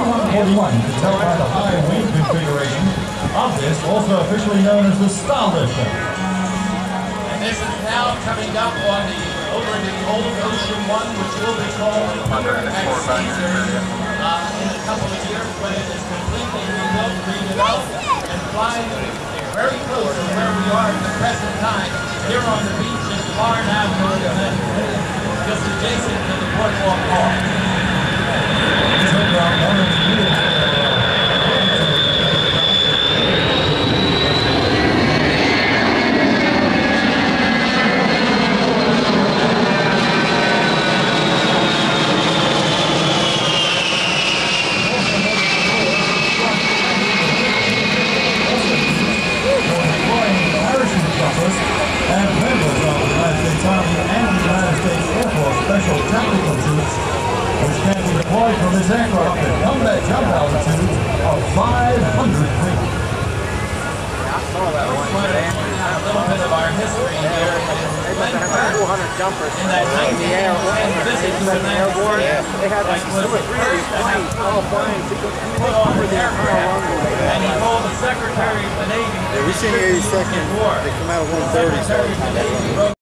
C-141, you can tell by the high wing configuration of this, also officially known as the Starlifter. And this is now coming up on over the old Ocean One, which will be called Caesar in a couple of years when it is completely rebuilt, redeveloped, and flying very close to where we are at the present time, here on the beach as far now than just adjacent to the Boardwalk Hall. And members of the United States Army and the United States Air Force Special Tactical Troops, which can be deployed from this aircraft at combat jump altitudes of 500 feet. I saw that one. A little bit of our history here. They had 400 jumpers in that 1910 visit to the airborne. They had like 2 or 3 of these planes all flying. Put on the aircraft, and he told the Secretary of the Navy. Yeah, we seen the 82nd. They come out of 130.